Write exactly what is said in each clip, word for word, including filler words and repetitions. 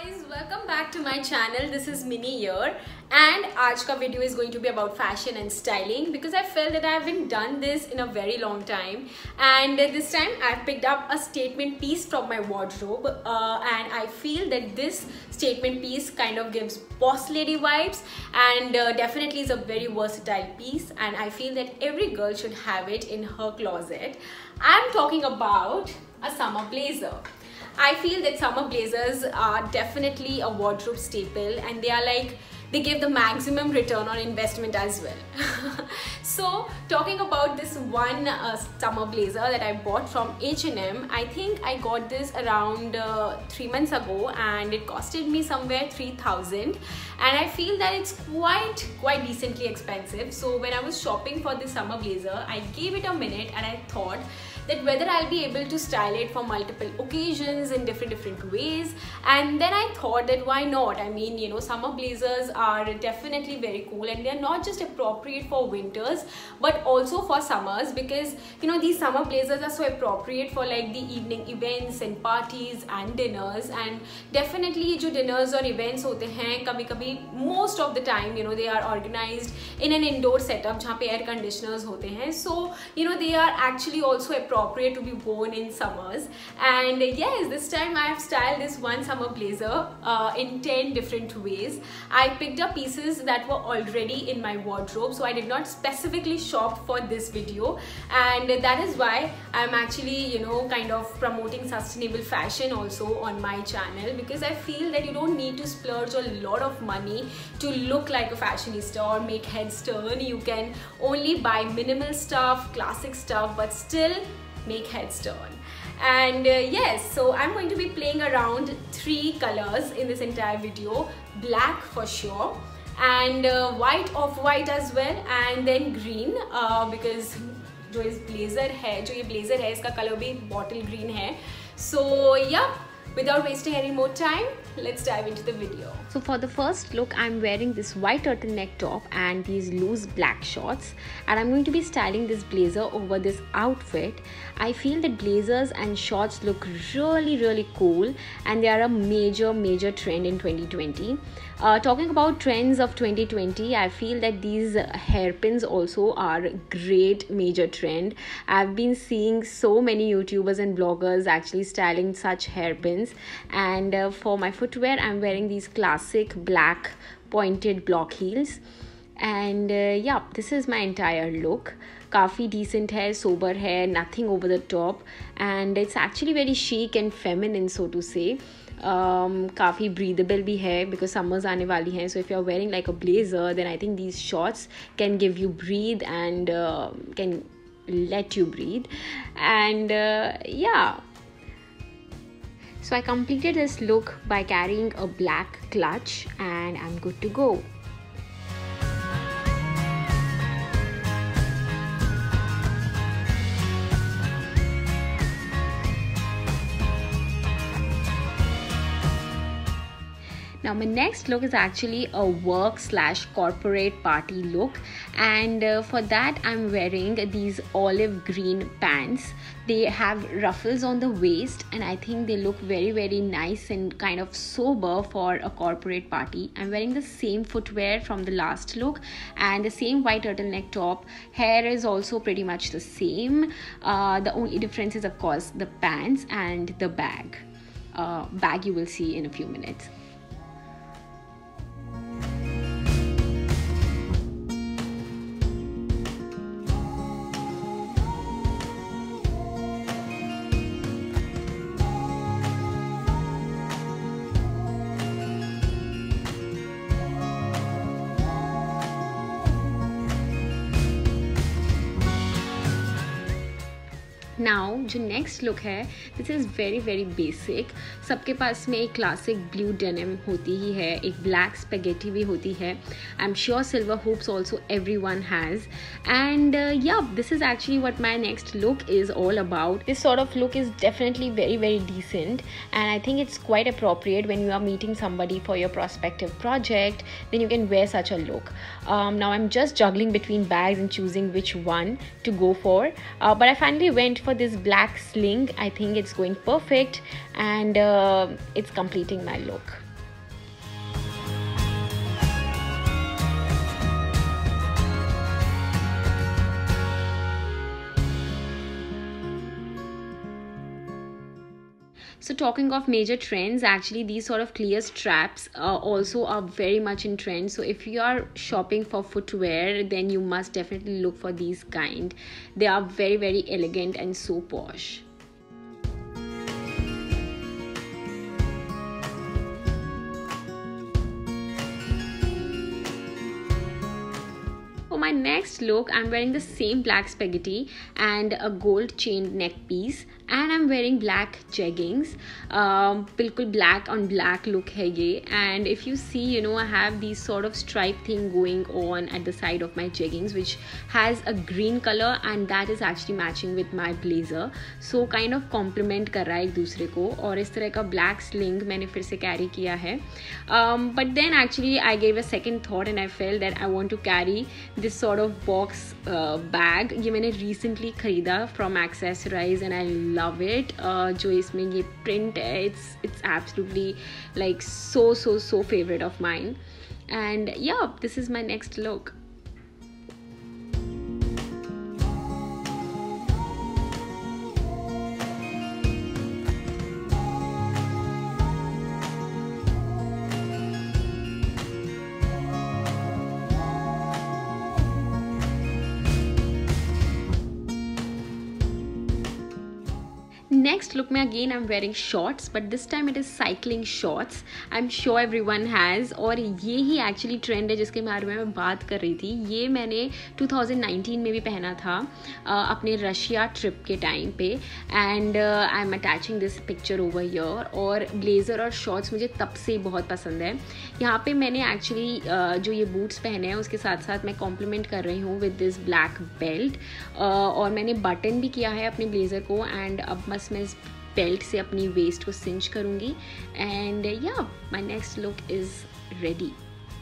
guys, welcome back to my channel. This is Mini here and आज का video is going to be about fashion and styling because I felt that I haven't done this in a very long time, and this time I've picked up a statement piece from my wardrobe uh, and I feel that this statement piece kind of gives boss lady vibes and uh, definitely is a very versatile piece, and I feel that every girl should have it in her closet. I'm talking about a summer blazer. I feel that summer blazers are definitely a wardrobe staple, and they are like, they give the maximum return on investment as well. So talking about this one uh, summer blazer that I bought from H and M, I think I got this around uh, three months ago and it costed me somewhere three thousand, and I feel that it's quite quite decently expensive. So when I was shopping for this summer blazer, I gave it a minute and I thought that whether I'll be able to style it for multiple occasions in different different ways, and then I thought that why not. I mean, you know, summer blazers are definitely very cool and they're not just appropriate for winters but also for summers, because you know these summer blazers are so appropriate for like the evening events and parties and dinners. And definitely जो dinners or events होते हैं कभी कभी most of the time you know they are organized in an indoor setup जहाँ पे air conditioners होते हैं, so you know they are actually also appropriate to be worn in summers. And yes, this time I have styled this one summer blazer uh, in ten different ways. I picked up pieces that were already in my wardrobe, so I did not specifically shop for this video, and that is why I'm actually you know kind of promoting sustainable fashion also on my channel, because I feel that you don't need to splurge a lot of money to look like a fashionista or make heads turn. You can only buy minimal stuff, classic stuff, but still make heads turn. And uh, yes, so I'm going to be playing around three colors in this entire video. Black for sure, and uh, white, off-white as well, and then green uh, because जो इस blazer है, जो ये blazer है, इसका color भी bottle green है. So yeah, without wasting any more time, let's dive into the video. So for the first look, I'm wearing this white turtleneck top and these loose black shorts, and I'm going to be styling this blazer over this outfit. I feel that blazers and shorts look really really cool, and they are a major major trend in twenty twenty. Uh, talking about trends of twenty twenty, I feel that these hairpins also are a great major trend. I've been seeing so many YouTubers and bloggers actually styling such hairpins, and uh, for my footwear, I'm wearing these classic black pointed block heels. And uh, yeah, this is my entire look. काफ़ी decent है, sober है, nothing over the top, and it's actually very chic and feminine, so to say. Um, काफ़ी breathable भी है because summers आने वाली हैं, so if you're wearing like a blazer, then I think these shorts can give you breathe and uh, can let you breathe. And uh, yeah, so I completed this look by carrying a black clutch, and I'm good to go. Now my next look is actually a work slash corporate party look, and uh, for that I'm wearing these olive green pants. They have ruffles on the waist, and I think they look very very nice and kind of sober for a corporate party. I'm wearing the same footwear from the last look and the same white turtleneck top. Hair is also pretty much the same. Uh, the only difference is of course the pants and the bag. Uh, bag you will see in a few minutes. Now जो next look है, this is very very basic. सबके पास में एक classic blue denim होती ही है, एक black spaghetti भी होती है. I am sure silver hoops also every one has. And yeah, this is actually what my next look is all about. This sort of look is definitely very very decent, and I think it's quite appropriate when you are meeting somebody for your prospective project. Then you can wear such a look. Um, now I'm just juggling between bags and choosing which one to go for, uh, but I finally went for this black sling. I think it's going perfect, and uh, it's completing my look. So talking of major trends, actually these sort of clear straps uh, also are very much in trend. So if you are shopping for footwear, then you must definitely look for these kind. They are very very elegant and so posh. For my next look, I'm wearing the same black spaghetti and a gold chained neck piece, and I'm wearing black jeggings. um, बिल्कुल black on black look है ये. And if you see, you know, I have these sort of stripe thing going on at the side of my jeggings, which has a green color, and that is actually matching with my blazer. So kind of complement कर रहा है एक दूसरे को. और इस तरह का black sling मैंने फिर से carry किया है. um, but then actually I gave a second thought and I felt that I want to carry this sort of box uh, bag. ये मैंने recently खरीदा from Accessorize and I love it. uh, जो इसमें ये print है, it's it's absolutely like so so so favorite of mine. And yeah, this is my next look. Next look में again I'm wearing shorts, but this time it is cycling shorts. I'm sure everyone has. और ये ही actually trend है जिसके बारे में मैं बात कर रही थी. ये मैंने twenty nineteen में भी पहना था uh, अपने रशिया ट्रिप के टाइम पे. And I am attaching this picture over here. और ब्लेज़र और शॉर्ट्स मुझे तब से बहुत पसंद है. यहाँ पे मैंने एक्चुअली uh, जो ये बूट्स पहने हैं उसके साथ साथ मैं कॉम्प्लीमेंट कर रही हूँ विद दिस ब्लैक बेल्ट. और मैंने बटन भी किया है अपने ब्लेज़र को. एंड अब बस मैं इस बेल्ट से अपनी वेस्ट को सिंच करूँगी. And yeah my next look is ready.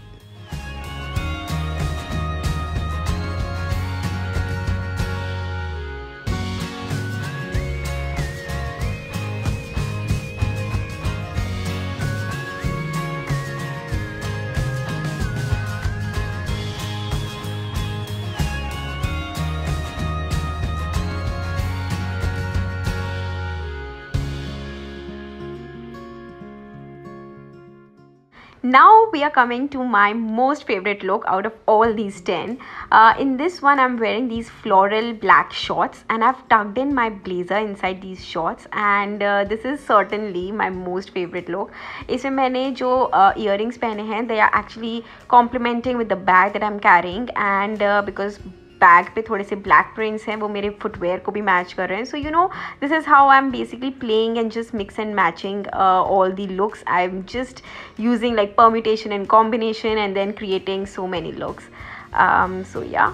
Now we are coming to my most favorite look out of all these ten. Uh, in this one I'm wearing these floral black shorts and I've tucked in my blazer inside these shorts. And uh, this is certainly my most favorite look. इसमें मैंने जो uh, earrings पहने हैं, they are actually complementing with the bag that I'm carrying. And uh, because bag पे थोड़े से black prints हैं, वो मेरे फुटवेयर को भी मैच कर रहे हैं. So you know this is how I am basically playing and just mix and matching all the looks. I am just using like permutation and combination and then creating so many looks. So yeah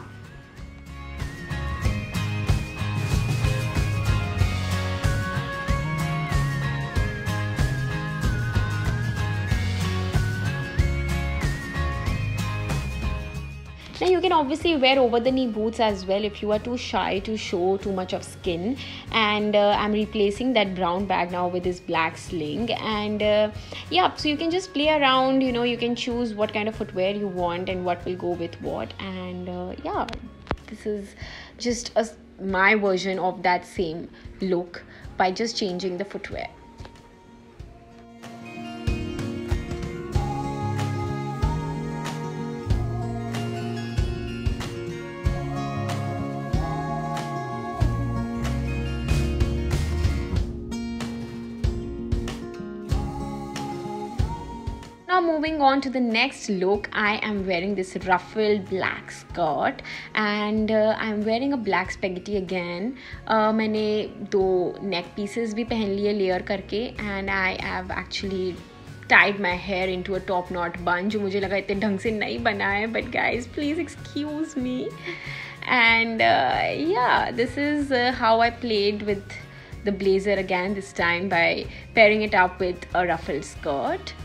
Now you can obviously wear over the knee boots as well if you are too shy to show too much of skin. And uh, I'm replacing that brown bag now with this black sling. And uh, yeah, so you can just play around, you know, you can choose what kind of footwear you want and what will go with what. And uh, yeah, this is just a, my version of that same look by just changing the footwear. Now moving on to the next look, I am wearing this ruffled black skirt and uh, I am wearing a black spaghetti again. uh, मैंने दो neck pieces भी पहन लिए layer करके. And I have actually tied my hair into a top knot bun जो मुझे लगा इतने ढंग से नहीं बना है, but guys please excuse me. And uh, yeah, this is uh, how I played with the blazer again, this time by pairing it up with a ruffled skirt.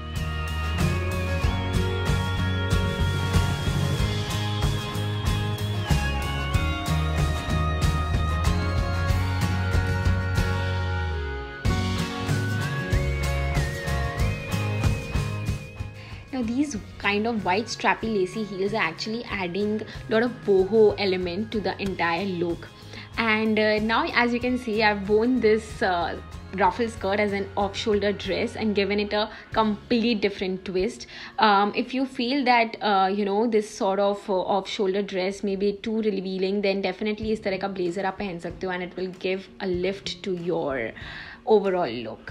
Now these kind of white strappy lacy heels are actually adding a lot of boho element to the entire look. And uh, now as you can see, I've worn this uh, ruffle skirt as an off-shoulder dress and given it a complete different twist. Um, if you feel that uh, you know this sort of uh, off-shoulder dress may be too revealing, then definitely इस तरह का blazer आप पहन सकते हो and it will give a lift to your overall look.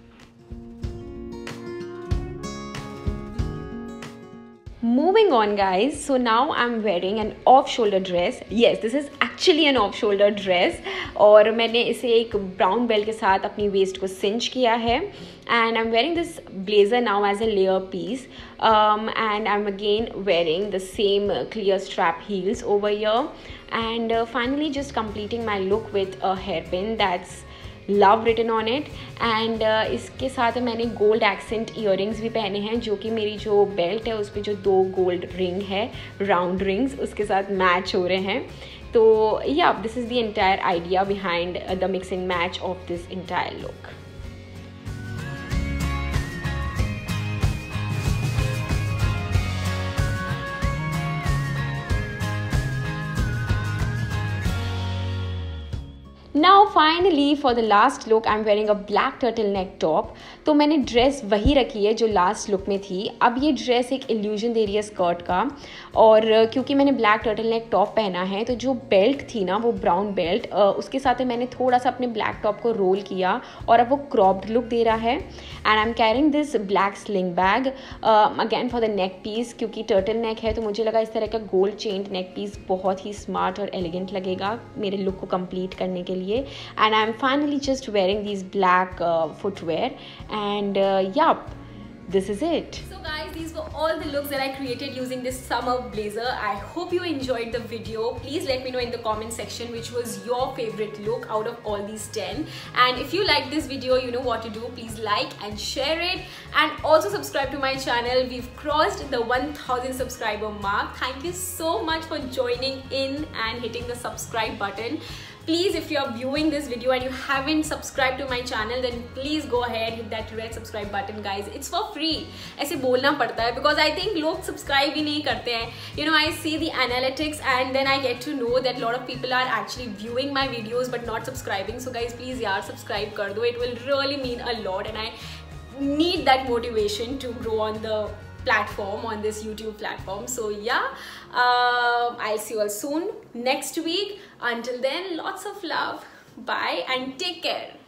Moving on guys, so now I'm wearing an off-shoulder dress. Yes, this is actually an off-shoulder dress और मैंने इसे एक brown belt के साथ अपनी waist को cinch किया है and I'm wearing this blazer now as a layer piece um, and I'm again wearing the same clear strap heels over here and uh, finally just completing my look with a hairpin that's love written on it and इसके साथ मैंने gold accent earrings भी पहने हैं जो कि मेरी जो बेल्ट है उस पर जो दो गोल्ड रिंग है राउंड रिंग्स उसके साथ मैच हो रहे हैं. तो yeah this is the entire idea behind the mix and match of this entire look. Now finally for the last look I'm wearing a black turtleneck top. तो मैंने dress वही रखी है जो लास्ट लुक में थी. अब ये ड्रेस एक इल्यूजन दे रही है स्कर्ट का और क्योंकि मैंने ब्लैक टर्टलनेक टॉप पहना है तो जो बेल्ट थी ना वो ब्राउन बेल्ट उसके साथ मैंने थोड़ा सा अपने ब्लैक टॉप को रोल किया और अब वो क्रॉप्ड लुक दे रहा है. And I am carrying this black sling bag again for the neck piece क्योंकि टर्टल नेक है तो मुझे लगा इस तरह का गोल्ड चेन्ड नेक पीस बहुत ही स्मार्ट और एलिगेंट लगेगा मेरे लुक को कंप्लीट करने के लिए. And I'm finally just wearing these black uh, footwear and uh, yup, this is it. So guys, these were all the looks that I created using this summer blazer. I hope you enjoyed the video. Please let me know in the comment section which was your favorite look out of all these ten. And if you like this video, you know what to do. Please like and share it and also subscribe to my channel. We've crossed the one thousand subscriber mark. Thank you so much for joining in and hitting the subscribe button. Please, if you are viewing this video and you haven't subscribed to my channel, then please go ahead, hit that red subscribe button guys. It's for free. ऐसे बोलना पड़ता है because I think लोग subscribe ही नहीं करते हैं. You know, I see the analytics and then I get to know that a lot of people are actually viewing my videos but not subscribing. So guys, please यार subscribe कर दो. It will really mean a lot and I need that motivation to grow on the platform, on this YouTube platform. So yeah, um, I'll see you all soon next week. Until then, lots of love. Bye and take care.